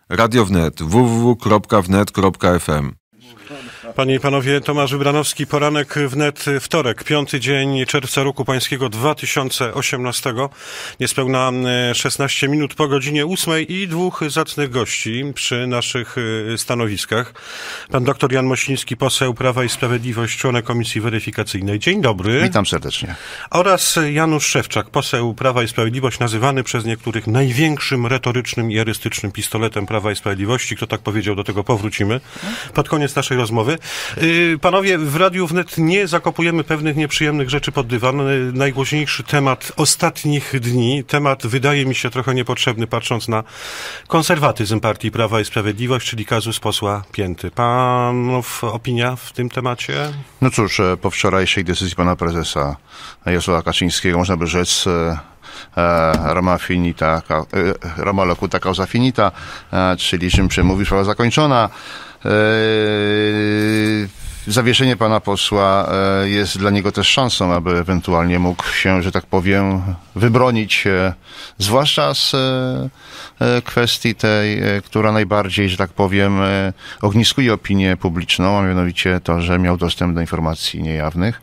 Radio Wnet www.wnet.fm. Panie i panowie, Tomasz Wybranowski, poranek wnet, wtorek, 5 dzień czerwca roku pańskiego 2018. Niespełna 16 minut po godzinie 8 i dwóch zacnych gości przy naszych stanowiskach. Pan dr Jan Mosiński, poseł Prawa i Sprawiedliwość, członek Komisji Weryfikacyjnej. Dzień dobry. Witam serdecznie. Oraz Janusz Szewczak, poseł Prawa i Sprawiedliwość, nazywany przez niektórych największym retorycznym i erystycznym pistoletem Prawa i Sprawiedliwości. Kto tak powiedział, do tego powrócimy pod koniec naszej rozmowy. Panowie, w Radiu Wnet nie zakopujemy pewnych nieprzyjemnych rzeczy pod dywan. Najgłośniejszy temat ostatnich dni, temat wydaje mi się trochę niepotrzebny, patrząc na konserwatyzm Partii Prawa i Sprawiedliwość, czyli kazus posła Pięty. Panów opinia w tym temacie? No cóż, po wczorajszej decyzji pana prezesa Jarosława Kaczyńskiego można by rzec Roma locuta causa finita, czyli czym przemówi sprawa zakończona. Zawieszenie pana posła jest dla niego też szansą, aby ewentualnie mógł się, że tak powiem, wybronić, zwłaszcza z kwestii tej, która najbardziej, że tak powiem, ogniskuje opinię publiczną, a mianowicie to, że miał dostęp do informacji niejawnych.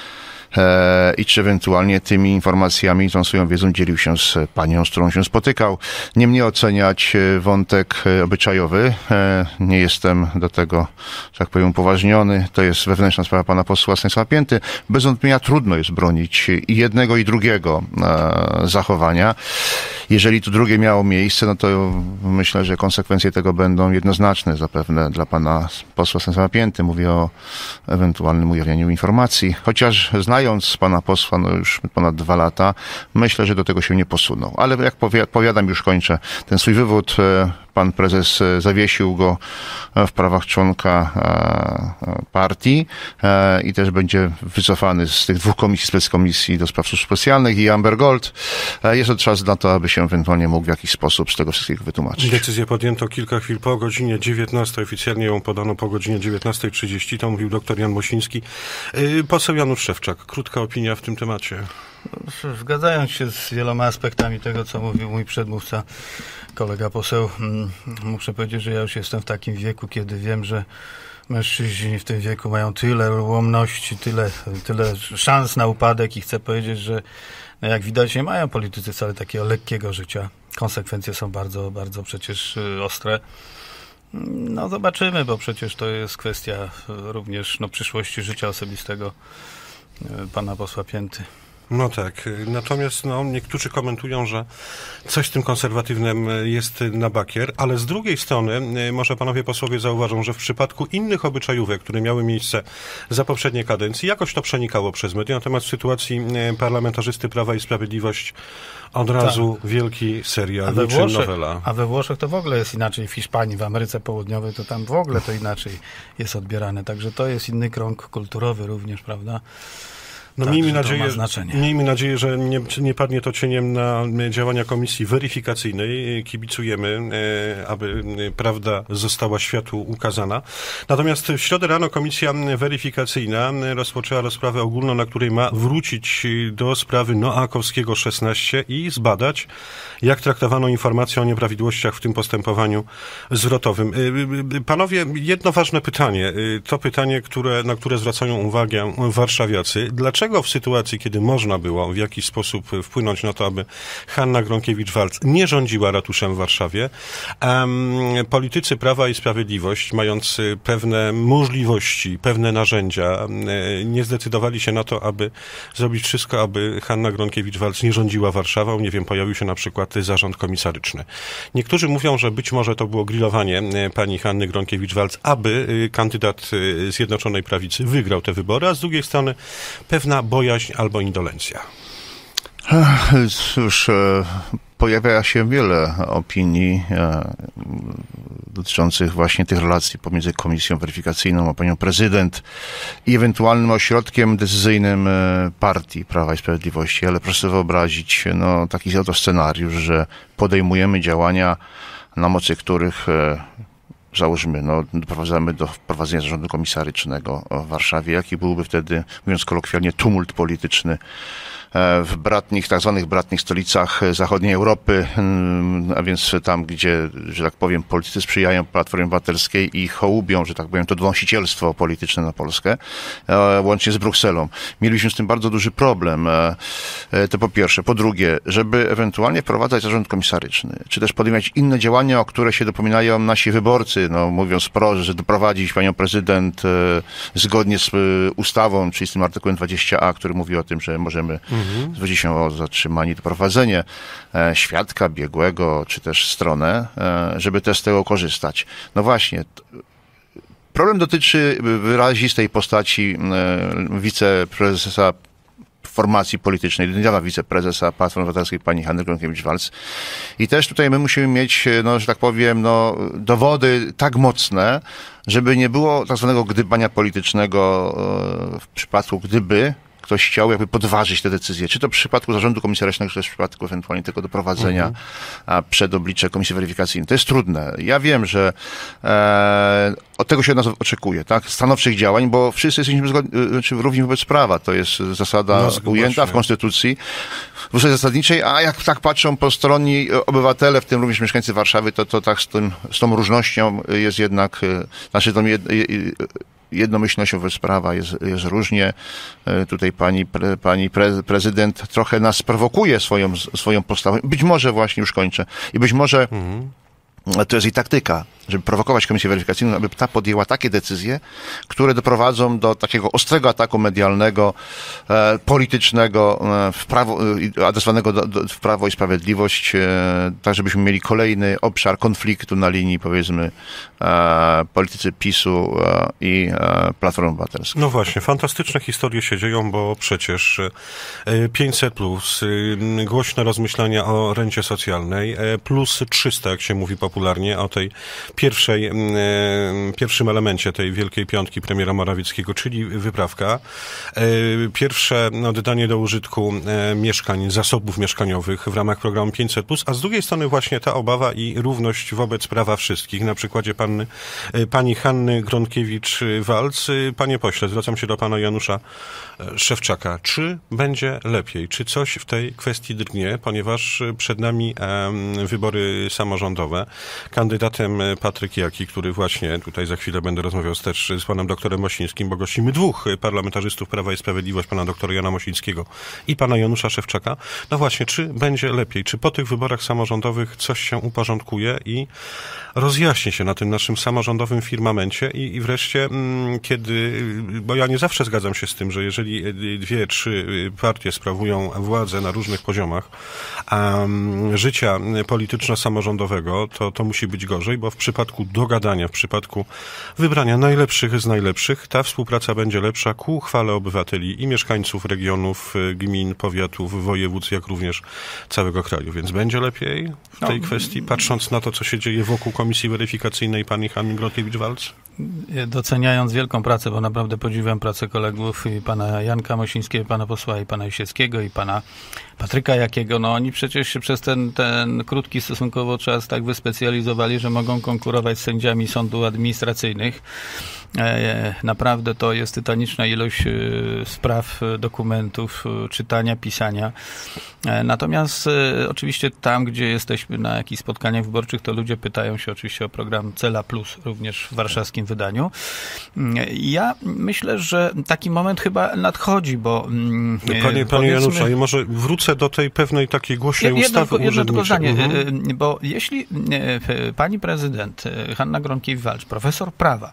I czy ewentualnie tymi informacjami, tą swoją wiedzą dzielił się z panią, z którą się spotykał. Nie mnie oceniać wątek obyczajowy. Nie jestem do tego, że tak powiem, upoważniony. To jest wewnętrzna sprawa pana posła Stanisława Pięty. Bez wątpienia trudno jest bronić i jednego, i drugiego zachowania. Jeżeli to drugie miało miejsce, no to myślę, że konsekwencje tego będą jednoznaczne zapewne dla pana posła Stanisława Pięty. Mówię o ewentualnym ujawnianiu informacji. Chociaż znając pana posła już ponad 2 lata, myślę, że do tego się nie posunął. Ale jak powiadam, już kończę ten swój wywód. Pan prezes zawiesił go w prawach członka partii i też będzie wycofany z tych 2 komisji, speckomisji do spraw służb specjalnych i Amber Gold. Jest to czas na to, aby się ewentualnie mógł w jakiś sposób z tego wszystkiego wytłumaczyć. Decyzję podjęto kilka chwil po godzinie 19. Oficjalnie ją podano po godzinie 19:30. To mówił dr Jan Mosiński. Poseł Janusz Szewczak. Krótka opinia w tym temacie. Zgadzając się z wieloma aspektami tego, co mówił mój przedmówca, kolega poseł, muszę powiedzieć, że ja już jestem w takim wieku, kiedy wiem, że mężczyźni w tym wieku mają tyle ułomności, tyle szans na upadek i chcę powiedzieć, że jak widać nie mają politycy wcale takiego lekkiego życia. Konsekwencje są bardzo, bardzo przecież ostre. No zobaczymy, bo przecież to jest kwestia również przyszłości życia osobistego pana posła Pięty. No tak, natomiast niektórzy komentują, że coś z tym konserwatywnym jest na bakier, ale z drugiej strony może panowie posłowie zauważą, że w przypadku innych obyczajówek, które miały miejsce za poprzedniej kadencji, jakoś to przenikało przez media, natomiast w sytuacji parlamentarzysty Prawa i Sprawiedliwość od razu wielki serial, niczym nowela. A we Włoszech to w ogóle jest inaczej, w Hiszpanii, w Ameryce Południowej to tam w ogóle to inaczej jest odbierane, także to jest inny krąg kulturowy również, prawda? No tak, miejmy nadzieję, że nie padnie to cieniem na działania Komisji Weryfikacyjnej. Kibicujemy, aby prawda została światu ukazana. Natomiast w środę rano Komisja Weryfikacyjna rozpoczęła rozprawę ogólną, na której ma wrócić do sprawy Noakowskiego 16 i zbadać, jak traktowano informacje o nieprawidłowościach w tym postępowaniu zwrotowym. Panowie, jedno ważne pytanie. To pytanie, na które zwracają uwagę warszawiacy. Dlaczego w sytuacji, kiedy można było w jakiś sposób wpłynąć na to, aby Hanna Gronkiewicz-Waltz nie rządziła ratuszem w Warszawie, politycy Prawa i Sprawiedliwość, mając pewne możliwości, pewne narzędzia, nie zdecydowali się na to, aby zrobić wszystko, aby Hanna Gronkiewicz-Waltz nie rządziła Warszawą. Nie wiem, pojawił się na przykład zarząd komisaryczny. Niektórzy mówią, że być może to było grillowanie pani Hanny Gronkiewicz-Waltz, aby kandydat Zjednoczonej Prawicy wygrał te wybory, a z drugiej strony pewna bojaźń albo indolencja. Cóż, pojawia się wiele opinii dotyczących właśnie tych relacji pomiędzy Komisją Weryfikacyjną a panią prezydent i ewentualnym ośrodkiem decyzyjnym partii Prawa i Sprawiedliwości, ale proszę sobie wyobrazić taki oto scenariusz, że podejmujemy działania, na mocy których załóżmy, doprowadzamy do wprowadzenia zarządu komisarycznego w Warszawie, jaki byłby wtedy, mówiąc kolokwialnie, tumult polityczny w tak zwanych bratnich stolicach zachodniej Europy, a więc tam, gdzie, że tak powiem, politycy sprzyjają Platformie Obywatelskiej i hołubią, że tak powiem, to donosicielstwo polityczne na Polskę, łącznie z Brukselą. Mieliśmy z tym bardzo duży problem. To po pierwsze. Po drugie, żeby ewentualnie wprowadzać zarząd komisaryczny, czy też podejmować inne działania, o które się dopominają nasi wyborcy, mówiąc wprost, że doprowadzić panią prezydent zgodnie z ustawą, czyli z tym artykułem 20a, który mówi o tym, że możemy zwrócić się o zatrzymanie i doprowadzenie świadka, biegłego, czy też stronę, żeby też z tego korzystać. No właśnie, problem dotyczy wyrazistej postaci wiceprezesa formacji politycznej, niedawna wiceprezesa Platformy Obywatelskiej, pani Hanny Gronkiewicz-Waltz. I też tutaj my musimy mieć, że tak powiem, dowody tak mocne, żeby nie było tak zwanego gdybania politycznego w przypadku, gdyby ktoś chciał jakby podważyć te decyzje. Czy to w przypadku zarządu komisarycznego, czy też w przypadku ewentualnie tego doprowadzenia przed oblicze komisji weryfikacyjnej. To jest trudne. Ja wiem, że od tego się od nas oczekuje, tak? Stanowczych działań, bo wszyscy jesteśmy równi wobec prawa. To jest zasada ujęta w Konstytucji, w ustawie zasadniczej, a jak tak patrzą postronni obywatele, w tym również mieszkańcy Warszawy, to tak z tą różnością jest jednak, jednomyślnością wobec prawa jest różnie. Tutaj pani prezydent trochę nas prowokuje swoją postawą. Być może właśnie, już kończę, i być może to jest jej taktyka, żeby prowokować komisję weryfikacyjną, aby ta podjęła takie decyzje, które doprowadzą do takiego ostrego ataku medialnego, politycznego, adresowanego w Prawo i Sprawiedliwość, tak żebyśmy mieli kolejny obszar konfliktu na linii, powiedzmy, politycy PiS-u i Platformy Obywatelskiej. No właśnie, fantastyczne historie się dzieją, bo przecież 500+, głośne rozmyślania o rencie socjalnej, plus 300, jak się mówi popularnie, o tej pierwszym elemencie tej Wielkiej Piątki premiera Morawieckiego, czyli wyprawka. Pierwsze oddanie do użytku mieszkań, zasobów mieszkaniowych w ramach programu 500+, a z drugiej strony właśnie ta obawa i równość wobec prawa wszystkich. Na przykładzie pani Hanny Gronkiewicz-Waltz. Panie pośle, zwracam się do pana Janusza Szewczaka. Czy będzie lepiej? Czy coś w tej kwestii drgnie? Ponieważ przed nami wybory samorządowe. Kandydatem Patryk Jaki, który właśnie tutaj za chwilę będę rozmawiał też z panem doktorem Mosińskim, bo gościmy dwóch parlamentarzystów Prawa i Sprawiedliwość, pana doktora Jana Mosińskiego i pana Janusza Szewczaka. No właśnie, czy będzie lepiej? Czy po tych wyborach samorządowych coś się uporządkuje i rozjaśni się na tym naszym samorządowym firmamencie i wreszcie, bo ja nie zawsze zgadzam się z tym, że jeżeli 2-3 partie sprawują władzę na różnych poziomach życia polityczno-samorządowego, to musi być gorzej, bo w przypadku dogadania, w przypadku wybrania najlepszych z najlepszych, ta współpraca będzie lepsza ku chwale obywateli i mieszkańców regionów, gmin, powiatów, województw, jak również całego kraju. Więc będzie lepiej w tej kwestii, patrząc na to, co się dzieje wokół komisji weryfikacyjnej pani Hanny Gronkiewicz-Waltz? Doceniając wielką pracę, bo naprawdę podziwiam pracę kolegów i pana Janka Mosińskiego, pana posła, i pana Jasieckiego, i pana Patryka Jakiego, oni przecież się przez ten krótki stosunkowo czas tak wyspecjalizowali, że mogą konkurować z sędziami sądów administracyjnych. Naprawdę to jest tytaniczna ilość spraw, dokumentów, czytania, pisania. Natomiast oczywiście tam, gdzie jesteśmy na jakichś spotkaniach wyborczych, to ludzie pytają się oczywiście o program Cela Plus, również w warszawskim wydaniu. Ja myślę, że taki moment chyba nadchodzi, bo... Panie Janusza, i może wrócę do tej pewnej takiej głośnej ustawy urzędniczej. Jedno tylko zdanie, bo jeśli pani prezydent Hanna Gronkiewicz-Waltz, profesor prawa,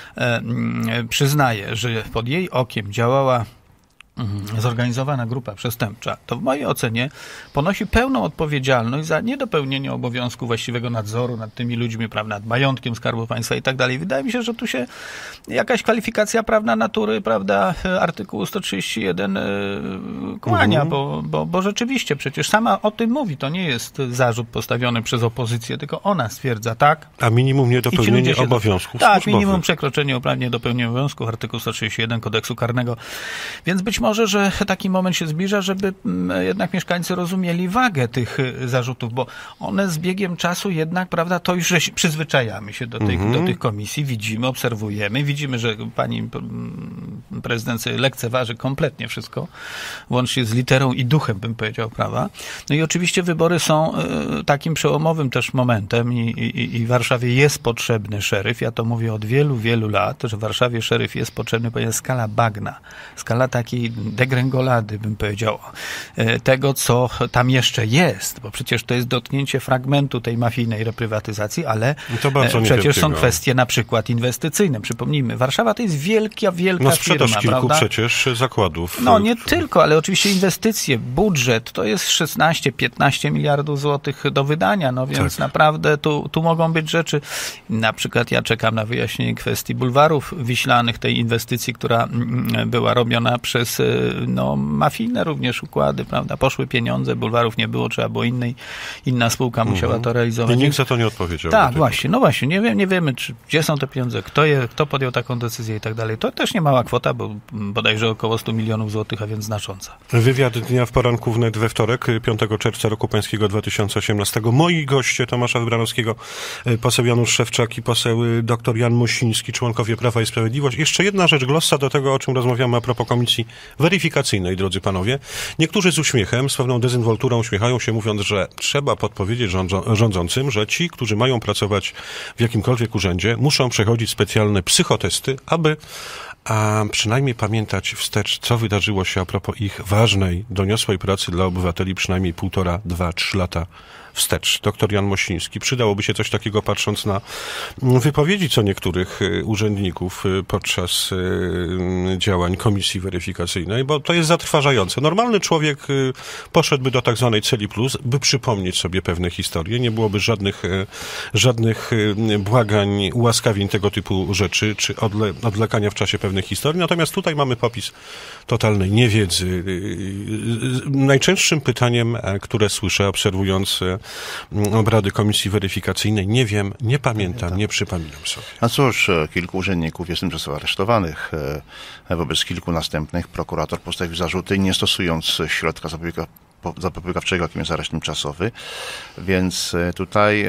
przyznaje, że pod jej okiem działała zorganizowana grupa przestępcza, to w mojej ocenie ponosi pełną odpowiedzialność za niedopełnienie obowiązku właściwego nadzoru nad tymi ludźmi, prawda, nad majątkiem Skarbu Państwa i tak dalej. Wydaje mi się, że tu się jakaś kwalifikacja prawna natury, prawda, artykułu 131 kłania, bo rzeczywiście przecież sama o tym mówi. To nie jest zarzut postawiony przez opozycję, tylko ona stwierdza, tak? A minimum niedopełnienie obowiązków tak, minimum przekroczenie uprawnień do pełnienia obowiązków, artykuł 131 Kodeksu Karnego. Więc być może, że taki moment się zbliża, żeby jednak mieszkańcy rozumieli wagę tych zarzutów, bo one z biegiem czasu jednak, prawda, to już przyzwyczajamy się do tych komisji, widzimy, obserwujemy, widzimy, że pani prezydent sobie lekceważy kompletnie wszystko, łącznie z literą i duchem, bym powiedział, prawa. No i oczywiście wybory są takim przełomowym też momentem i w Warszawie jest potrzebny szeryf. Ja to mówię od wielu, wielu lat, że w Warszawie szeryf jest potrzebny, ponieważ skala bagna, skala takiej degrengolady, bym powiedział, tego, co tam jeszcze jest, bo przecież to jest dotknięcie fragmentu tej mafijnej reprywatyzacji, ale przecież są kwestie na przykład inwestycyjne. Przypomnijmy, Warszawa to jest wielka sprzedaż firma, kilku prawda? Przecież zakładów. No nie tylko, ale oczywiście inwestycje, budżet to jest 16-15 miliardów złotych do wydania, no więc naprawdę tu mogą być rzeczy. Na przykład ja czekam na wyjaśnienie kwestii bulwarów wiślanych, tej inwestycji, która była robiona przez mafijne również układy, prawda? Poszły pieniądze, bulwarów nie było, trzeba było inna spółka musiała to realizować. I nikt za to nie odpowiedział. Tak, właśnie, nie wiemy, gdzie są te pieniądze, kto podjął taką decyzję i tak dalej. To też nie mała kwota, bo bodajże około 100 milionów złotych, a więc znacząca. Wywiad dnia w poranku wnet we wtorek, 5 czerwca roku pańskiego 2018. Moi goście Tomasza Wybranowskiego, poseł Janusz Szewczak i poseł dr Jan Mosiński, członkowie Prawa i Sprawiedliwość. Jeszcze jedna rzecz, glossa do tego, o czym rozmawiamy a propos komisji weryfikacyjnej, drodzy panowie. Niektórzy z uśmiechem, z pewną dezynwolturą uśmiechają się, mówiąc, że trzeba podpowiedzieć rządzącym, że ci, którzy mają pracować w jakimkolwiek urzędzie, muszą przechodzić specjalne psychotesty, aby przynajmniej pamiętać wstecz, co wydarzyło się a propos ich ważnej, doniosłej pracy dla obywateli przynajmniej 1,5, 2, 3 lata wstecz. Doktor Jan Mosiński. Przydałoby się coś takiego, patrząc na wypowiedzi co niektórych urzędników podczas działań komisji weryfikacyjnej, bo to jest zatrważające. Normalny człowiek poszedłby do tak zwanej celi plus, by przypomnieć sobie pewne historie. Nie byłoby żadnych błagań, ułaskawień tego typu rzeczy, czy odwlekania w czasie pewnych historii. Natomiast tutaj mamy popis totalnej niewiedzy. Najczęstszym pytaniem, które słyszę, obserwując obrady komisji weryfikacyjnej, nie wiem, nie pamiętam, nie przypominam sobie. A cóż, kilku urzędników jest tymczasowo aresztowanych. Wobec kilku następnych prokurator postawił zarzuty, nie stosując środka zapobiegawczego, jakim jest areszt tymczasowy. Więc tutaj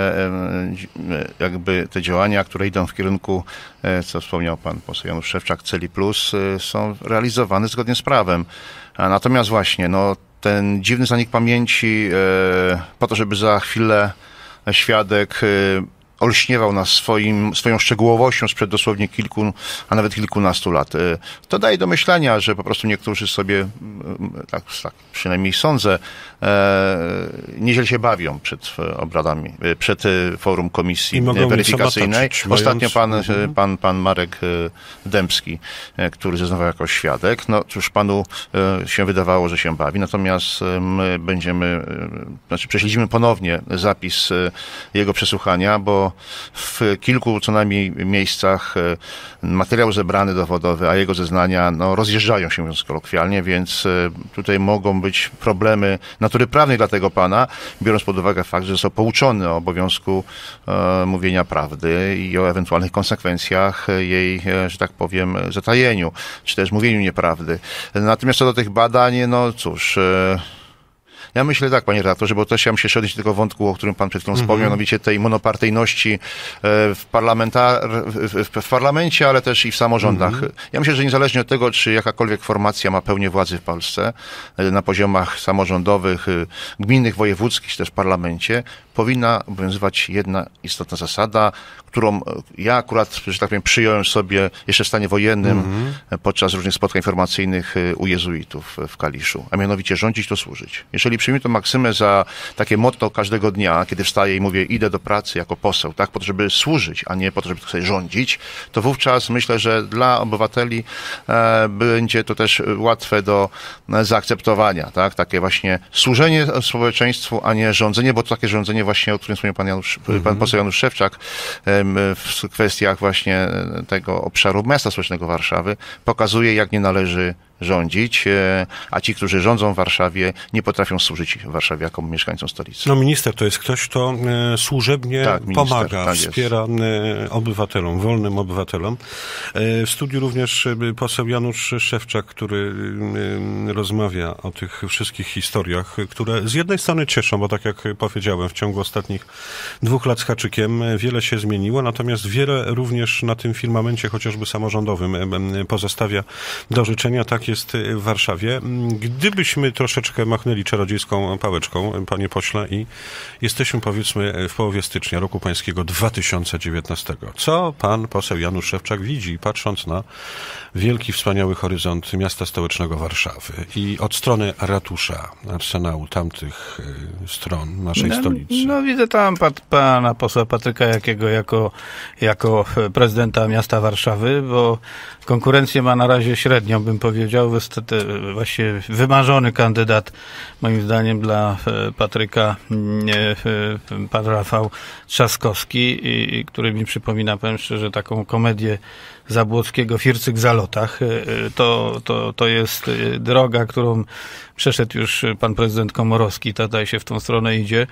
te działania, które idą w kierunku, co wspomniał pan poseł Janusz Szewczak, celi plus, są realizowane zgodnie z prawem. Natomiast właśnie, ten dziwny zanik pamięci po to, żeby za chwilę świadek olśniewał nas swoją szczegółowością sprzed dosłownie kilku, a nawet kilkunastu lat. To daje do myślenia, że po prostu niektórzy sobie, tak przynajmniej sądzę, nieźle się bawią przed obradami, przed forum komisji weryfikacyjnej. Ostatnio pan Marek Dębski, który zeznawał jako świadek, cóż, panu się wydawało, że się bawi, natomiast my prześledzimy ponownie zapis jego przesłuchania, bo w kilku co najmniej miejscach materiał zebrany dowodowy, a jego zeznania rozjeżdżają się, mówiąc kolokwialnie, więc tutaj mogą być problemy natury prawnej dla tego pana, biorąc pod uwagę fakt, że został pouczony o obowiązku mówienia prawdy i o ewentualnych konsekwencjach jej, że tak powiem, zatajeniu, czy też mówieniu nieprawdy. Natomiast co do tych badań, cóż... Ja myślę tak, panie redaktorze, bo też chciałem się odnieść do tego wątku, o którym pan przed chwilą wspomniał, mianowicie tej monopartyjności w parlamencie, ale też i w samorządach. Ja myślę, że niezależnie od tego, czy jakakolwiek formacja ma pełnię władzy w Polsce, na poziomach samorządowych, gminnych, wojewódzkich, czy też w parlamencie, powinna obowiązywać jedna istotna zasada, którą ja akurat, że tak powiem, przyjąłem sobie jeszcze w stanie wojennym podczas różnych spotkań informacyjnych u jezuitów w Kaliszu, a mianowicie rządzić to służyć. Jeżeli przyjmę tę maksymę za takie motto każdego dnia, kiedy wstaję i mówię, idę do pracy jako poseł, tak, po to, żeby służyć, a nie po to, żeby sobie rządzić, to wówczas myślę, że dla obywateli będzie to też łatwe do zaakceptowania, tak, takie właśnie służenie społeczeństwu, a nie rządzenie, bo to takie rządzenie właśnie, o którym wspomniał pan poseł Janusz Szewczak, w kwestiach właśnie tego obszaru miasta stołecznego Warszawy, pokazuje, jak nie należy rządzić, a ci, którzy rządzą w Warszawie, nie potrafią służyć warszawiakom, mieszkańcom stolicy. No minister to jest ktoś, kto służebnie pomaga, wspiera obywatelom, wolnym obywatelom. W studiu również poseł Janusz Szewczak, który rozmawia o tych wszystkich historiach, które z jednej strony cieszą, bo tak jak powiedziałem, w ciągu ostatnich 2 lat z haczykiem wiele się zmieniło, natomiast wiele również na tym firmamencie, chociażby samorządowym, pozostawia do życzenia. Tak jest w Warszawie. Gdybyśmy troszeczkę machnęli czarodziejską pałeczką, panie pośle, i jesteśmy, powiedzmy, w połowie stycznia roku pańskiego 2019. Co pan poseł Janusz Szewczak widzi, patrząc na wielki, wspaniały horyzont miasta stołecznego Warszawy i od strony ratusza, arsenału tamtych stron naszej stolicy? No widzę tam pana posła Patryka Jakiego jako prezydenta miasta Warszawy, bo konkurencję ma na razie średnią, bym powiedział. Właściwie wymarzony kandydat, moim zdaniem, dla Patryka, pan Rafał Trzaskowski, który mi przypomina, powiem szczerze, taką komedię Zabłockiego, Fircyk w zalotach. To jest droga, którą przeszedł już pan prezydent Komorowski, tutaj się w tą stronę idzie.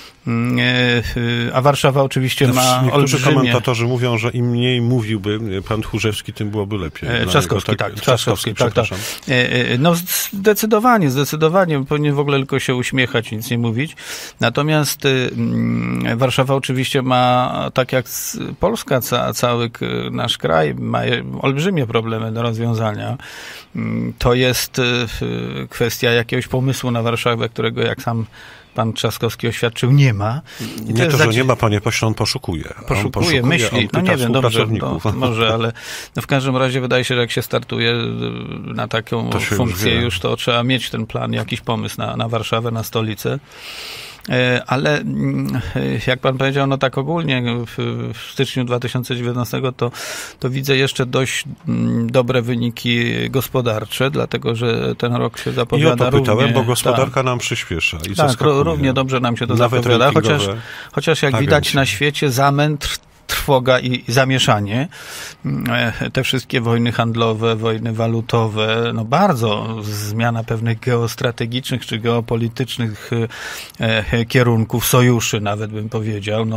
A Warszawa oczywiście ma niektórzy olbrzymie... komentatorzy mówią, że im mniej mówiłby pan Tchórzewski, tym byłoby lepiej. Trzaskowski, tak. No zdecydowanie. Powinien w ogóle tylko się uśmiechać, nic nie mówić. Natomiast Warszawa oczywiście ma, tak jak Polska, cały nasz kraj, ma olbrzymie problemy do rozwiązania. To jest kwestia jakiegoś pomysłu na Warszawę, którego, jak sam pan Trzaskowski oświadczył, nie ma. I nie to, że nie ma, panie pośle, on poszukuje. Myśli. No nie wiem, dobrze, może, ale w każdym razie wydaje się, że jak się startuje na taką funkcję już, to trzeba mieć ten plan, jakiś pomysł na Warszawę, na stolicę. Ale jak pan powiedział, no tak ogólnie w styczniu 2019 to widzę jeszcze dość dobre wyniki gospodarcze, dlatego że ten rok się zapowiada. I o to pytałem, bo gospodarka nam przyspiesza i zaskakuje. Równie dobrze nam się to zapowiada, chociaż jak widać na świecie zamęt, trwoga i zamieszanie. Te wszystkie wojny handlowe, wojny walutowe, no bardzo zmiana pewnych geostrategicznych czy geopolitycznych kierunków, sojuszy nawet bym powiedział.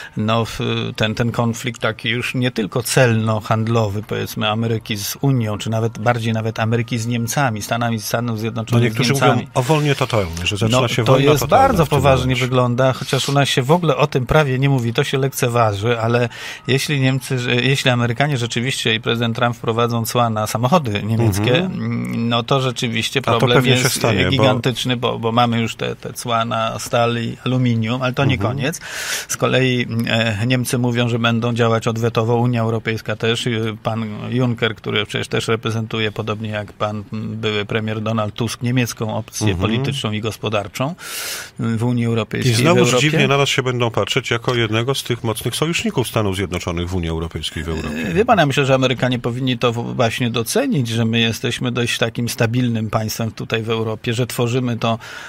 Ten konflikt taki już nie tylko celno-handlowy, powiedzmy, Ameryki z Unią, czy nawet Ameryki z Niemcami, Stanów Zjednoczonych niektórzy z Niemcami. Mówią o wojnie totalnej, że zaczyna się to wojna jest totalna. Bardzo poważnie wygląda, chociaż u nas się w ogóle o tym prawie nie mówi, to się lekceważy, ale jeśli Amerykanie rzeczywiście i prezydent Trump wprowadzą cła na samochody niemieckie, no to rzeczywiście problem jest gigantyczny, bo mamy już te cła na stal i aluminium, ale to nie koniec. Z kolei Niemcy mówią, że będą działać odwetowo, Unia Europejska też. Pan Juncker, który przecież też reprezentuje, podobnie jak pan były premier Donald Tusk, niemiecką opcję polityczną i gospodarczą w Unii Europejskiej. I znowuż dziwnie na nas się będą patrzeć jako jednego z tych mocnych sojuszników Stanów Zjednoczonych w Unii Europejskiej, w Europie. Wie pan, ja myślę, że Amerykanie powinni to właśnie docenić, że my jesteśmy dość takim stabilnym państwem tutaj w Europie, że tworzymy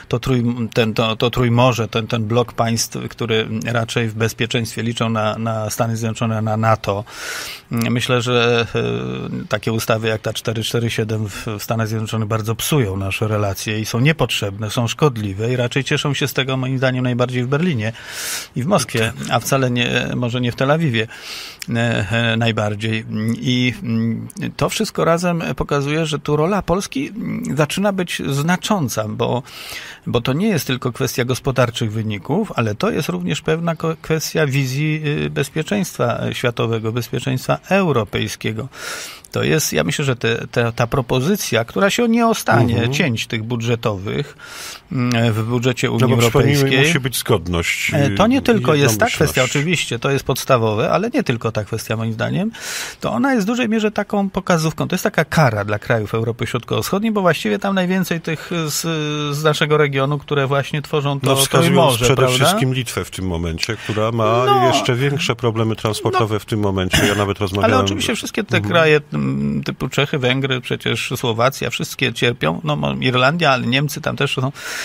to Trójmorze, ten blok państw, który raczej w bezpieczeństwie liczą na Stany Zjednoczone, na NATO. Myślę, że takie ustawy jak ta 447 w Stanach Zjednoczonych bardzo psują nasze relacje i są niepotrzebne, są szkodliwe i raczej cieszą się z tego, moim zdaniem, najbardziej w Berlinie i w Moskwie, a wcale może nie w Tel Awiwie najbardziej. I to wszystko razem pokazuje, że tu rola Polski zaczyna być znacząca, bo to nie jest tylko kwestia gospodarczych wyników, ale to jest również pewna kwestia wizji bezpieczeństwa światowego, bezpieczeństwa europejskiego. To jest, ja myślę, że ta propozycja, która się nie ostanie cięć tych budżetowych w budżecie Unii Europejskiej. Musi być zgodność. To nie tylko jest ta kwestia, oczywiście, to jest podstawowe, ale nie tylko ta kwestia, moim zdaniem. To ona jest w dużej mierze taką pokazówką. To jest taka kara dla krajów Europy Środkowo-Wschodniej, bo właściwie tam najwięcej tych z naszego regionu, które właśnie tworzą to Trójmorze, przede wszystkim Litwę w tym momencie, która ma jeszcze większe problemy transportowe w tym momencie. Ja nawet rozmawiałem... Ale oczywiście wszystkie te kraje typu Czechy, Węgry, przecież Słowacja, wszystkie cierpią. Irlandia, ale Niemcy tam też są.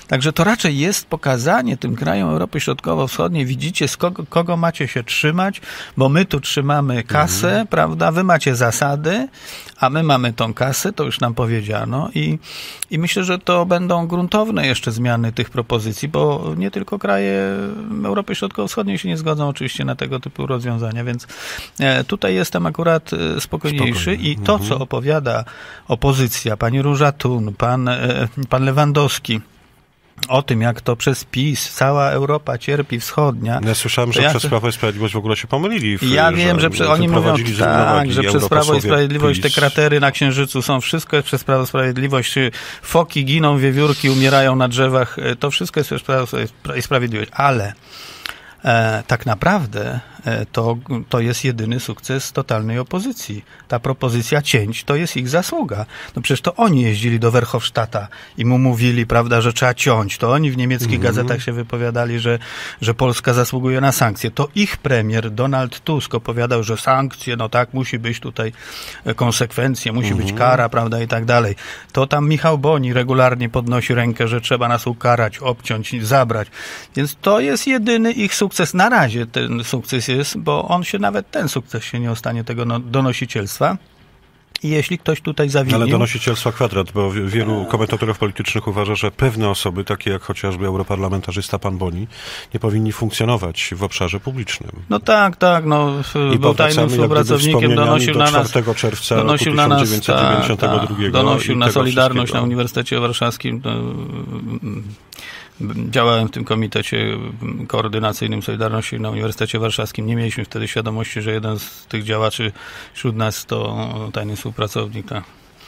Także to raczej jest pokazanie tym krajom Europy Środkowo-Wschodniej, widzicie, z kogo macie się trzymać, bo my tu trzymamy kasę, prawda, wy macie zasady, a my mamy tą kasę, to już nam powiedziano i myślę, że to będą gruntowne jeszcze zmiany tych propozycji, bo nie tylko kraje Europy Środkowo-Wschodniej się nie zgodzą oczywiście na tego typu rozwiązania, więc tutaj jestem akurat spokojniejszy i to, co opowiada opozycja, pani Róża Thun, pan Lewandowski, o tym, jak to przez PiS cała Europa cierpi wschodnia. Ja słyszałem, że przez Prawo i Sprawiedliwość w ogóle się pomylili. Ja wiem, że oni mówią tak, że przez Prawo i Sprawiedliwość te kratery na Księżycu są, wszystko jest przez Prawo i Sprawiedliwość, foki giną, wiewiórki umierają na drzewach, to wszystko jest przez Prawo i Sprawiedliwość, ale tak naprawdę to jest jedyny sukces totalnej opozycji. Ta propozycja cięć to jest ich zasługa. No przecież to oni jeździli do Verhofstadta i mu mówili, prawda, że trzeba ciąć. To oni w niemieckich gazetach się wypowiadali, że Polska zasługuje na sankcje. To ich premier Donald Tusk opowiadał, że sankcje, no tak, musi być tutaj konsekwencje, musi być kara, prawda, i tak dalej. To tam Michał Boni regularnie podnosi rękę, że trzeba nas ukarać, obciąć, zabrać. Więc to jest jedyny ich sukces. Na razie ten sukces jest, bo nawet ten sukces się nie ostanie tego donosicielstwa. I jeśli ktoś tutaj zawinił... Ale donosicielstwa kwadrat, bo wielu komentatorów politycznych uważa, że pewne osoby, takie jak chociażby europarlamentarzysta pan Boni, nie powinni funkcjonować w obszarze publicznym. No tak, no był tajnym współpracownikiem, donosił na nas... 4 czerwca donosił roku 1992. Donosił na Solidarność na Uniwersytecie Warszawskim. Działałem w tym komitecie koordynacyjnym Solidarności na Uniwersytecie Warszawskim. Nie mieliśmy wtedy świadomości, że jeden z tych działaczy wśród nas to tajny współpracownik. Tak.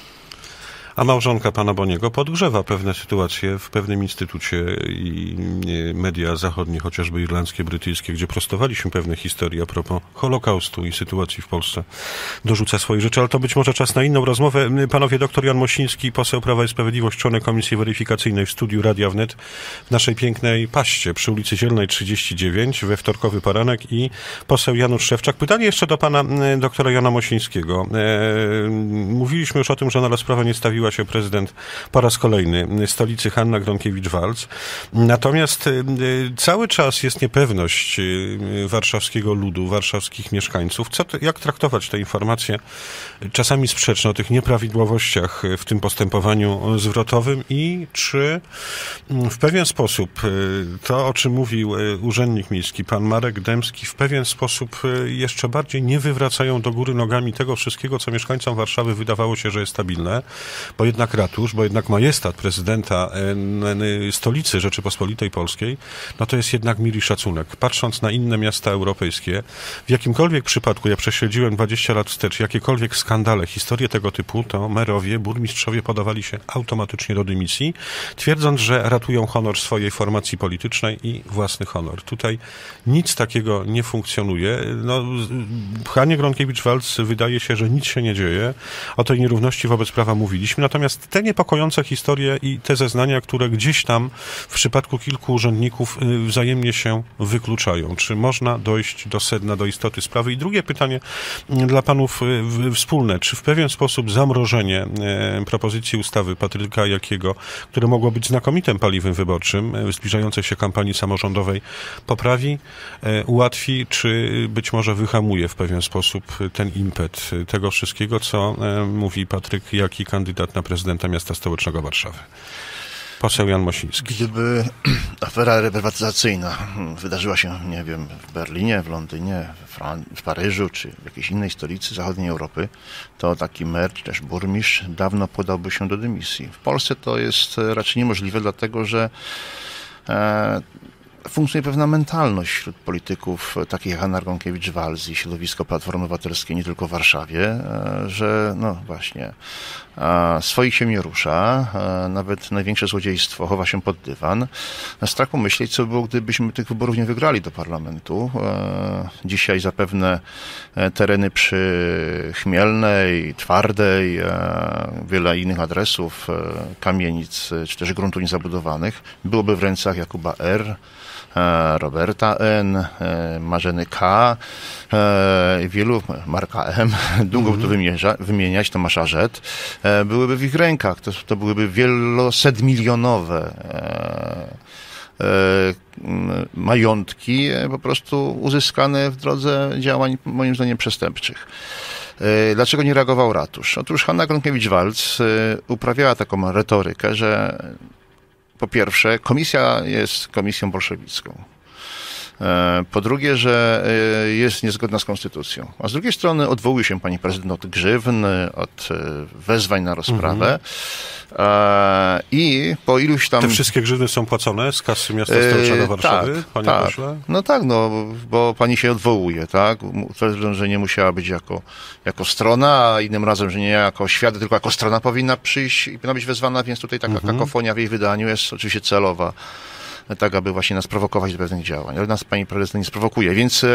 A małżonka pana Boniego podgrzewa pewne sytuacje w pewnym instytucie i media zachodnie, chociażby irlandzkie, brytyjskie, gdzie prostowaliśmy pewne historie a propos Holokaustu i sytuacji w Polsce. Dorzuca swoje rzeczy, ale to być może czas na inną rozmowę. Panowie doktor Jan Mosiński, poseł Prawa i Sprawiedliwość, członek Komisji Weryfikacyjnej w studiu Radia Wnet w naszej pięknej paście przy ulicy Zielnej 39 we wtorkowy poranek i poseł Janusz Szewczak. Pytanie jeszcze do pana doktora Jana Mosińskiego. Mówiliśmy już o tym, że na rozprawę nie stawiła się prezydent po raz kolejny stolicy Hanna Gronkiewicz-Waltz. Natomiast cały czas jest niepewność warszawskiego ludu, warszawskich mieszkańców. Jak traktować te informacje, czasami sprzeczne, o tych nieprawidłowościach w tym postępowaniu zwrotowym i czy w pewien sposób to, o czym mówił urzędnik miejski, pan Marek Dębski, w pewien sposób jeszcze bardziej nie wywracają do góry nogami tego wszystkiego, co mieszkańcom Warszawy wydawało się, że jest stabilne, bo jednak ratusz, bo jednak majestat prezydenta stolicy Rzeczypospolitej Polskiej, no to jest jednak mir i szacunek. Patrząc na inne miasta europejskie, w jakimkolwiek przypadku, ja prześledziłem 20 lat wstecz, jakiekolwiek skandale, historie tego typu, to merowie, burmistrzowie podawali się automatycznie do dymisji, twierdząc, że ratują honor swojej formacji politycznej i własny honor. Tutaj nic takiego nie funkcjonuje. No, Hannie Gronkiewicz-Waltz wydaje się, że nic się nie dzieje. O tej nierówności wobec prawa mówiliśmy. Natomiast te niepokojące historie i te zeznania, które gdzieś tam w przypadku kilku urzędników wzajemnie się wykluczają. Czy można dojść do sedna, do istoty sprawy? I drugie pytanie dla panów wspólne. Czy w pewien sposób zamrożenie propozycji ustawy Patryka Jakiego, które mogło być znakomitym paliwem wyborczym w zbliżającej się kampanii samorządowej, poprawi, ułatwi, czy być może wyhamuje w pewien sposób ten impet tego wszystkiego, co mówi Patryk Jaki, kandydat na prezydenta miasta stołecznego Warszawy? Poseł Jan Mosiński. Gdyby afera reprywatyzacyjna wydarzyła się, nie wiem, w Berlinie, w Londynie, w Paryżu, czy w jakiejś innej stolicy zachodniej Europy, to taki mer, czy też burmistrz dawno podałby się do dymisji. W Polsce to jest raczej niemożliwe, dlatego że funkcjonuje pewna mentalność wśród polityków, takich jak Hanna Gronkiewicz-Waltz i środowisko Platformy Obywatelskiej, nie tylko w Warszawie, że no właśnie, swoich się nie rusza, nawet największe złodziejstwo chowa się pod dywan. Strach pomyśleć, co było, gdybyśmy tych wyborów nie wygrali do parlamentu. Dzisiaj zapewne tereny przy Chmielnej, Twardej, wiele innych adresów, kamienic, czy też gruntów niezabudowanych byłoby w rękach Jakuba R., Roberta N., Marzeny K., wielu, Marka M., długo tu wymieniać, Tomasza Z., byłyby w ich rękach. To byłyby wielosetmilionowe majątki po prostu uzyskane w drodze działań, moim zdaniem, przestępczych. Dlaczego nie reagował ratusz? Otóż Hanna Gronkiewicz-Waltz uprawiała taką retorykę, że po pierwsze, komisja jest komisją bolszewicką. Po drugie, że jest niezgodna z konstytucją. A z drugiej strony odwołuje się pani prezydent od grzywny, od wezwań na rozprawę. I po iluś tam... Te wszystkie grzywny są płacone z kasy miasta stołecznego Warszawy, tak, panie tak. pośle? No tak, bo pani się odwołuje, tak? Twierdzą, że nie musiała być jako strona, a innym razem, że nie jako świadek, tylko jako strona powinna przyjść i powinna być wezwana, więc tutaj taka kakofonia w jej wydaniu jest oczywiście celowa, tak aby właśnie nas prowokować do pewnych działań. Ale nas pani prezydent nie sprowokuje, więc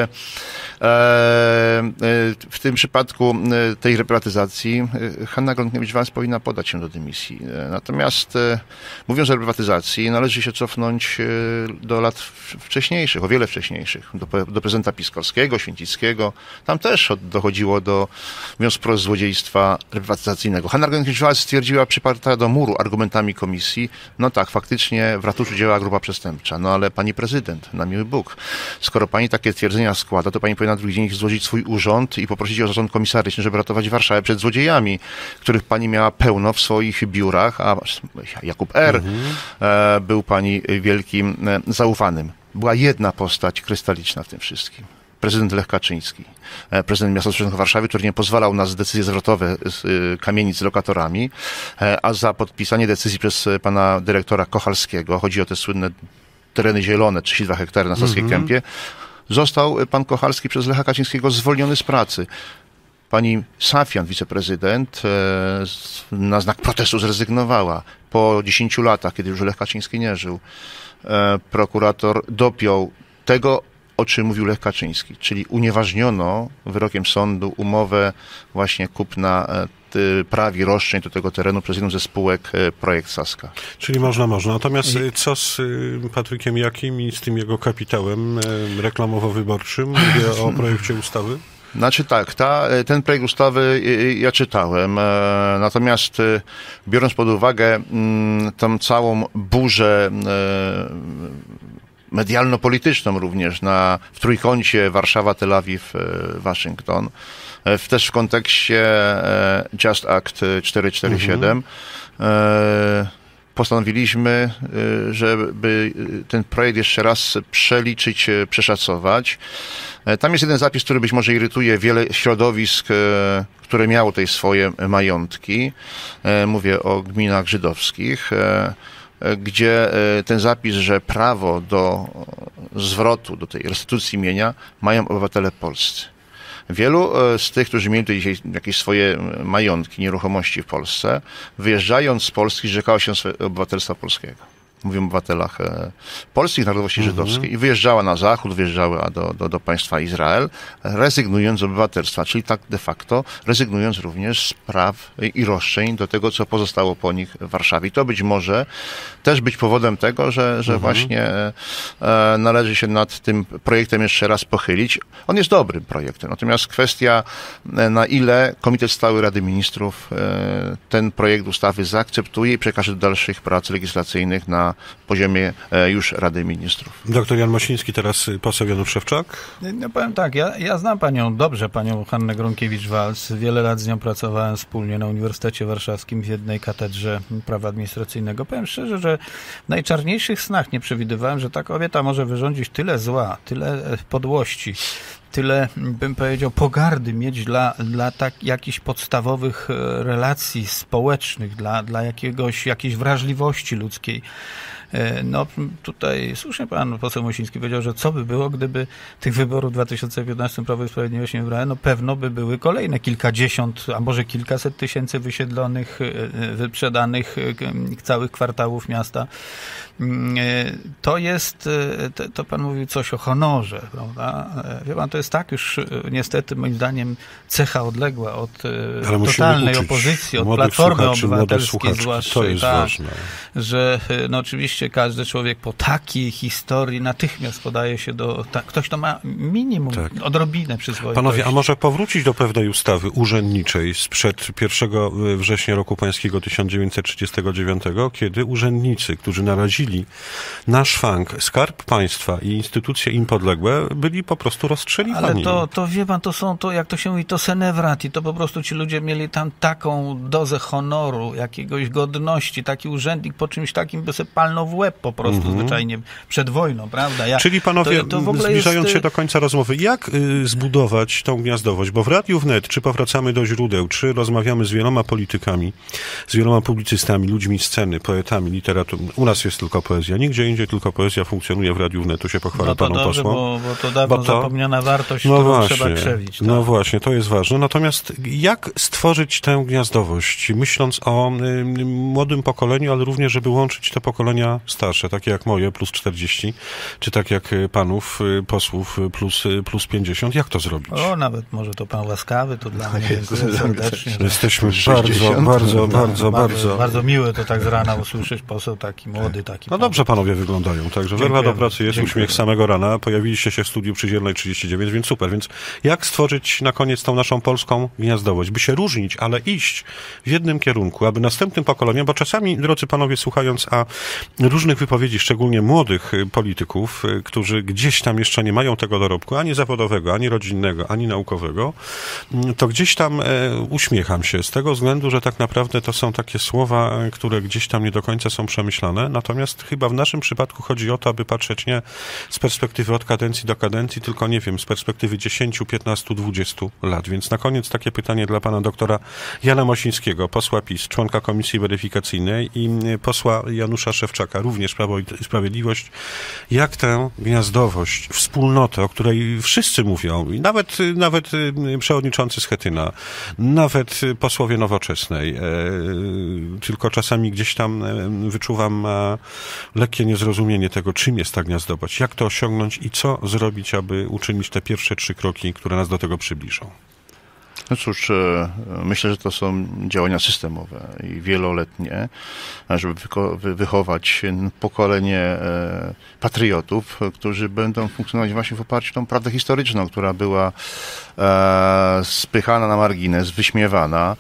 w tym przypadku tej reprywatyzacji Hanna Gronkiewicz-Waltz powinna podać się do dymisji. Natomiast mówiąc o reprywatyzacji, należy się cofnąć do lat wcześniejszych, o wiele wcześniejszych, do prezydenta Piskorskiego, Święcickiego. Tam też dochodziło do, mówiąc wprost, złodziejstwa reprywatyzacyjnego. Hanna Gronkiewicz-Waltz stwierdziła, przyparta do muru argumentami komisji, no tak, faktycznie w ratuszu działa grupa przestępcza. No ale pani prezydent, na miły Bóg, skoro pani takie twierdzenia składa, to pani powinna na drugi dzień złożyć swój urząd i poprosić o zarząd komisaryczny, żeby ratować Warszawę przed złodziejami, których pani miała pełno w swoich biurach, a Jakub R. Był pani wielkim zaufanym. Była jedna postać krystaliczna w tym wszystkim. Prezydent Lech Kaczyński, prezydent miasta stołecznego Warszawy, który nie pozwalał na decyzje zwrotowe z kamienic z lokatorami, a za podpisanie decyzji przez pana dyrektora Kochalskiego, chodzi o te słynne tereny zielone, 32 hektary na Saskiej Kępie, został pan Kochalski przez Lecha Kaczyńskiego zwolniony z pracy. Pani Safian, wiceprezydent, na znak protestu zrezygnowała. Po 10 latach, kiedy już Lech Kaczyński nie żył, prokurator dopiął tego, o czym mówił Lech Kaczyński, czyli unieważniono wyrokiem sądu umowę właśnie kupna praw i roszczeń do tego terenu przez jedną ze spółek Projekt Saska. Czyli można. Natomiast co z Patrykiem Jakim i z tym jego kapitałem reklamowo-wyborczym? Mówię o projekcie ustawy. Znaczy tak, ten projekt ustawy ja czytałem, natomiast biorąc pod uwagę tą całą burzę medialno-polityczną również w trójkącie Warszawa, Tel Awiw, Waszyngton, też w kontekście Just Act 447, postanowiliśmy, żeby ten projekt jeszcze raz przeliczyć, przeszacować. Tam jest jeden zapis, który być może irytuje wiele środowisk, które miało tutaj swoje majątki. Mówię o gminach żydowskich, gdzie ten zapis, że prawo do zwrotu, do tej restytucji mienia mają obywatele polscy. Wielu z tych, którzy mieli tutaj jakieś swoje majątki, nieruchomości w Polsce, wyjeżdżając z Polski, zrzekało się obywatelstwa polskiego. Mówię o obywatelach polskich, narodowości żydowskiej. I wyjeżdżała na zachód, wyjeżdżała do państwa Izrael, rezygnując z obywatelstwa, czyli tak de facto rezygnując również z praw i roszczeń do tego, co pozostało po nich w Warszawie. I to być może też być powodem tego, że właśnie należy się nad tym projektem jeszcze raz pochylić. On jest dobrym projektem, natomiast kwestia, na ile Komitet Stały Rady Ministrów ten projekt ustawy zaakceptuje i przekaże do dalszych prac legislacyjnych na poziomie już Rady Ministrów. Doktor Jan Mosiński, teraz poseł Janusz Szewczak. No powiem tak, ja znam panią dobrze, panią Hannę Gronkiewicz-Waltz. Wiele lat z nią pracowałem wspólnie na Uniwersytecie Warszawskim w jednej katedrze prawa administracyjnego. Powiem szczerze, że w najczarniejszych snach nie przewidywałem, że ta kobieta może wyrządzić tyle zła, tyle podłości, tyle, bym powiedział, pogardy mieć dla jakichś podstawowych relacji społecznych, dla jakiejś wrażliwości ludzkiej. No tutaj słusznie pan poseł Mosiński powiedział, że co by było, gdyby tych wyborów w 2015 Prawo i Sprawiedliwość nie wybrało? No pewno by były kolejne kilkadziesiąt, a może kilkaset tysięcy wysiedlonych, wyprzedanych całych kwartałów miasta. To jest, to pan mówił coś o honorze, prawda? Wie pan, to jest tak już niestety moim zdaniem cecha odległa od totalnej opozycji, od Platformy Obywatelskiej zwłaszcza, to jest tak, ważne. że no oczywiście oczywiście każdy człowiek po takiej historii natychmiast podaje się do... Ktoś to ma minimum, odrobinę przyzwoitości. Panowie, a może powrócić do pewnej ustawy urzędniczej sprzed 1 września roku pańskiego 1939, kiedy urzędnicy, którzy narazili na szwank Skarb Państwa i instytucje im podległe, byli po prostu rozstrzeliwani. Ale to wie pan, jak to się mówi, to senewrat i to po prostu ci ludzie mieli tam taką dozę honoru, jakiegoś godności, taki urzędnik po czymś takim by sobie palnął w łeb po prostu zwyczajnie przed wojną, prawda? Czyli panowie, zbliżając się do końca rozmowy, jak zbudować tą gniazdowość? Bo w Radiu Wnet, czy powracamy do źródeł, czy rozmawiamy z wieloma politykami, z wieloma publicystami, ludźmi sceny, poetami, literaturą. U nas jest tylko poezja, nigdzie indziej tylko poezja funkcjonuje w Radiu Wnet, tu się pochwalę panom posłom. Bo to dawno zapomniana wartość, którą trzeba krzewić. Tak? No właśnie, to jest ważne. Natomiast jak stworzyć tę gniazdowość, myśląc o młodym pokoleniu, ale również, żeby łączyć te pokolenia starsze, takie jak moje, plus 40, czy tak jak panów posłów, plus 50. Jak to zrobić? Nawet może to pan łaskawy, to dla mnie dziękuję serdecznie. Jesteśmy bardzo miłe to tak z rana usłyszeć, poseł taki młody, taki. No dobrze panowie wyglądają, także werwa do pracy jest, uśmiech samego rana, pojawiliście się w studiu przy Zielnej 39, więc super. Więc jak stworzyć na koniec tą naszą polską gniazdowość? By się różnić, ale iść w jednym kierunku, aby następnym pokoleniom, bo czasami, drodzy panowie, słuchając różnych wypowiedzi, szczególnie młodych polityków, którzy gdzieś tam jeszcze nie mają tego dorobku, ani zawodowego, ani rodzinnego, ani naukowego, to gdzieś tam uśmiecham się z tego względu, że tak naprawdę to są takie słowa, które gdzieś tam nie do końca są przemyślane, natomiast chyba w naszym przypadku chodzi o to, aby patrzeć nie z perspektywy od kadencji do kadencji, tylko nie wiem, z perspektywy 10, 15, 20 lat. Więc na koniec takie pytanie dla pana doktora Jana Mosińskiego, posła PiS, członka Komisji Weryfikacyjnej i posła Janusza Szewczaka, również Prawo i Sprawiedliwość. Jak tę gniazdowość, wspólnotę, o której wszyscy mówią, i nawet przewodniczący Schetyna, nawet posłowie Nowoczesnej, tylko czasami gdzieś tam wyczuwam lekkie niezrozumienie tego, czym jest ta gniazdowość, jak to osiągnąć i co zrobić, aby uczynić te pierwsze 3 kroki, które nas do tego przybliżą. No cóż, myślę, że to są działania systemowe i wieloletnie, żeby wychować pokolenie patriotów, którzy będą funkcjonować właśnie w oparciu o tą prawdę historyczną, która była spychana na margines, wyśmiewana.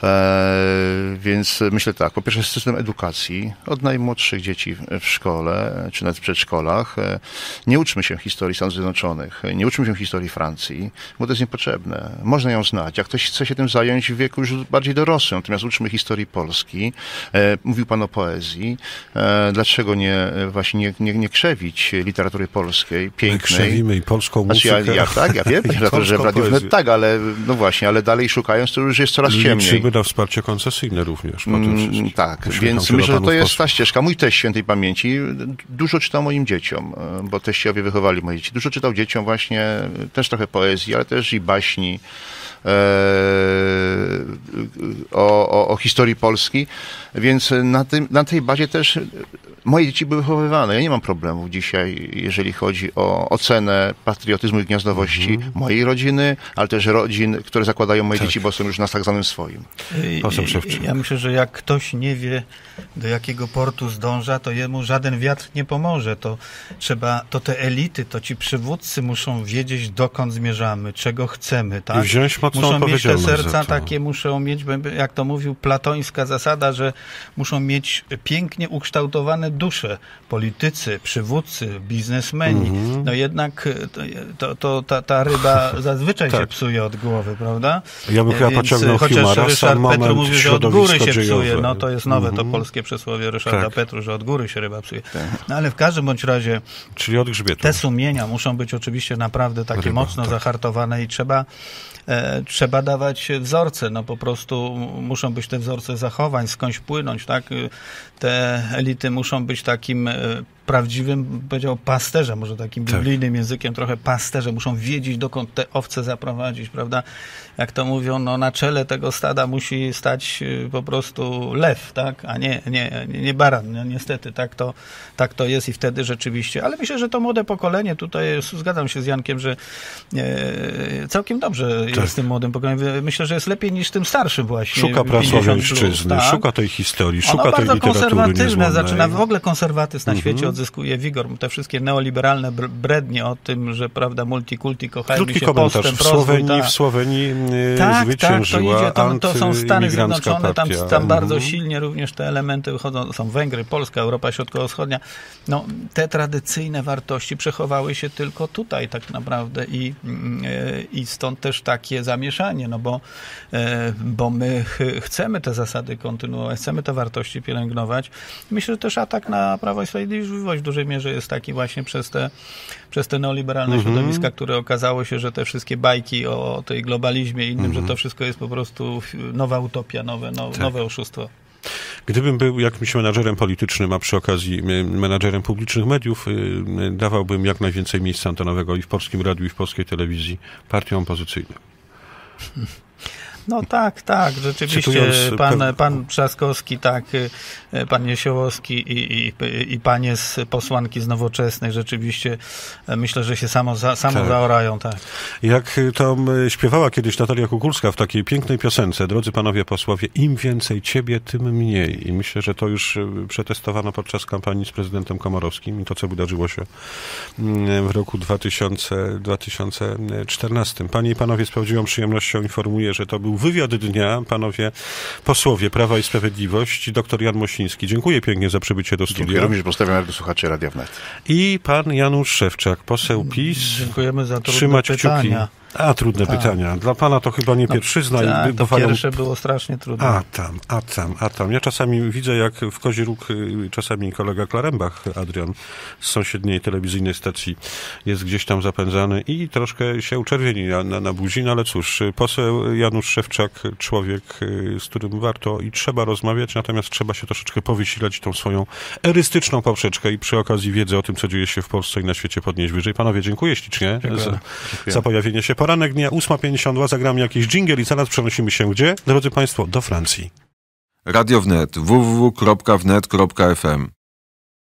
Więc myślę tak, po pierwsze system edukacji od najmłodszych dzieci w szkole, czy nawet w przedszkolach. Nie uczmy się historii Stanów Zjednoczonych, nie uczmy się historii Francji, bo to jest niepotrzebne. Można ją znać. Jak ktoś chce się tym zająć w wieku już bardziej dorosłym, natomiast uczmy historii Polski. Mówił pan o poezji. Dlaczego nie krzewić literatury polskiej, pięknej? My krzewimy i polską muzykę. Znaczy, ja wiem, że w Radiu Wnet tak, ale no właśnie, ale dalej szukając, to już jest coraz ciemniej. Liczymy na wsparcie koncesyjne również. Tak, więc myślę, że to jest ta ścieżka. Mój teść świętej pamięci dużo czytał moim dzieciom, bo teściowie wychowali moje dzieci. Dużo czytał dzieciom właśnie też trochę poezji, ale też i baśni o historii Polski, więc na tej bazie też moje dzieci były wychowywane. Ja nie mam problemów dzisiaj, jeżeli chodzi o ocenę patriotyzmu i gniazdowości mojej rodziny, ale też rodzin, które zakładają moje dzieci, bo są już na tak zwanym swoim. Ja myślę, że jak ktoś nie wie, do jakiego portu zdąża, to jemu żaden wiatr nie pomoże. To te elity, to ci przywódcy muszą wiedzieć, dokąd zmierzamy, czego chcemy. Tak? I wziąć mocną muszą mieć te serca za to. takie, muszą mieć, jak to mówił platońska zasada, że muszą mieć pięknie ukształtowane dusze. Politycy, przywódcy, biznesmeni. No jednak ta ryba zazwyczaj się psuje od głowy, prawda? Ja bym chyba pociągnął Humara, Ryszard Petru mówił, że od góry się psuje. No to jest nowe to polskie przysłowie Ryszarda Petru, że od góry się ryba psuje. No ale w każdym bądź razie czyli od grzbietu. Te sumienia muszą być oczywiście naprawdę takie mocno zahartowane i trzeba dawać wzorce, no po prostu muszą być te wzorce zachowań, skądś płynąć, tak? Te elity muszą być takim prawdziwym, powiedział, pasterzem, może takim biblijnym językiem, trochę pasterze, muszą wiedzieć, dokąd te owce zaprowadzić, prawda? Jak to mówią, no na czele tego stada musi stać po prostu lew, tak? A nie baran, no, niestety, tak to jest i wtedy rzeczywiście, ale myślę, że to młode pokolenie, tutaj zgadzam się z Jankiem, że całkiem dobrze jest z tym młodym pokoleniem. Myślę, że jest lepiej niż tym starszym właśnie. Szuka prasłowiańszczyzny, tak? Szuka tej historii, szuka tej literatury konserwatywne, zaczyna w ogóle konserwatyzm na świecie odzyskuje wigor. Te wszystkie neoliberalne brednie o tym, że prawda, multikulti, kochajmy się, postęp, rozwój. W Słowenii zwyciężyła to są Stany Zjednoczone, tam bardzo silnie również te elementy wychodzą, są Węgry, Polska, Europa Środkowo-Wschodnia. No, te tradycyjne wartości przechowały się tylko tutaj tak naprawdę i stąd też takie zamieszanie, no bo my chcemy te zasady kontynuować, chcemy te wartości pielęgnować. Myślę, że też atak na Prawo i Sprawiedliwość w dużej mierze jest taki właśnie przez te neoliberalne środowiska, które okazało się, że te wszystkie bajki o tej globalizmie i innym, że to wszystko jest po prostu nowa utopia, nowe oszustwo. Gdybym był jakimś menadżerem politycznym, a przy okazji menadżerem publicznych mediów, dawałbym jak najwięcej miejsca antenowego i w Polskim Radiu, i w polskiej telewizji partiom opozycyjnym. No tak, rzeczywiście pan Trzaskowski, tak, pan Niesiołowski i panie z posłanki z Nowoczesnej rzeczywiście myślę, że się samo zaorają, tak. Jak to śpiewała kiedyś Natalia Kukulska w takiej pięknej piosence, drodzy panowie posłowie, im więcej ciebie, tym mniej. I myślę, że to już przetestowano podczas kampanii z prezydentem Komorowskim i to, co wydarzyło się w roku 2014. Panie i panowie, z prawdziwą przyjemnością informuję, że to był wywiad dnia, panowie posłowie Prawa i Sprawiedliwości, dr Jan Mosiński. Dziękuję pięknie za przybycie do studia. Dziękuję również, pozdrawiam do słuchaczy Radia Wnet. I pan Janusz Szewczak, poseł PiS. Dziękujemy za trudne Trzymać pytania. Kciuki. Trudne pytania. Dla pana to chyba nie pierwszyzna. Tak, to pierwsze było strasznie trudne. A tam. Ja czasami widzę, jak w Kozi Róg, czasami kolega Klarembach, Adrian, z sąsiedniej telewizyjnej stacji jest gdzieś tam zapędzany i troszkę się uczerwieni na buzi, no ale cóż, poseł Janusz Szewczak, człowiek, z którym warto i trzeba rozmawiać, natomiast trzeba się troszeczkę powysilać tą swoją erystyczną poprzeczkę i przy okazji wiedzy o tym, co dzieje się w Polsce i na świecie podnieść wyżej. Panowie, dziękuję ślicznie za pojawienie się. Poranek dnia 8:52, zagramy jakiś dżingiel i zaraz przenosimy się gdzie? Drodzy Państwo, do Francji. Radio Wnet, www.wnet.fm